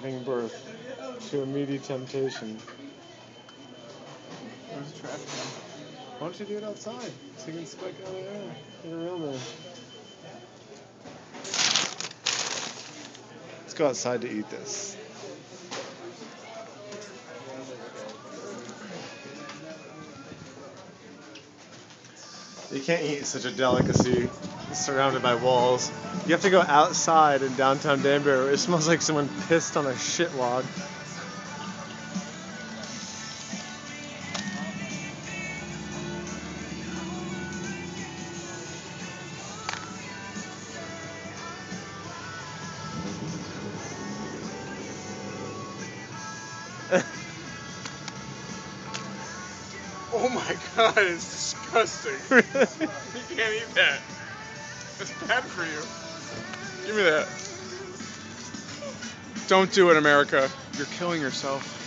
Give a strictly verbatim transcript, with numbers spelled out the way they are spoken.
giving birth to a meaty temptation. Where's the trash can? Why don't you do it outside so you can spike out of the air? Get a real man. Let's go outside to eat this. You can't eat such a delicacy surrounded by walls. You have to go outside in downtown Danbury where it smells like someone pissed on a shit log. Oh my god, it's disgusting. You can't eat that. It's bad for you. Give me that. Don't do it, America. You're killing yourself.